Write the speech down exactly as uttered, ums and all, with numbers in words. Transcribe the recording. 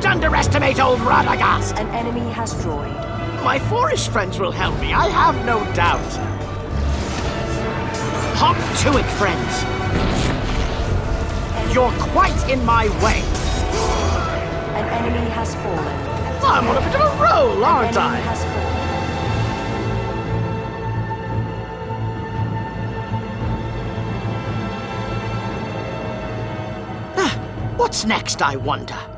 Don't underestimate old Radagast! An enemy has droid. My forest friends will help me, I have no doubt. Hop to it, friends. You're quite in my way. An enemy has fallen. I'm on a bit of a roll, aren't An I? enemy has fallen. What's next, I wonder?